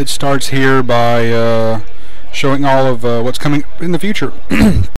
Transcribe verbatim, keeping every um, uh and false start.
it starts here by uh, showing all of uh, what's coming in the future.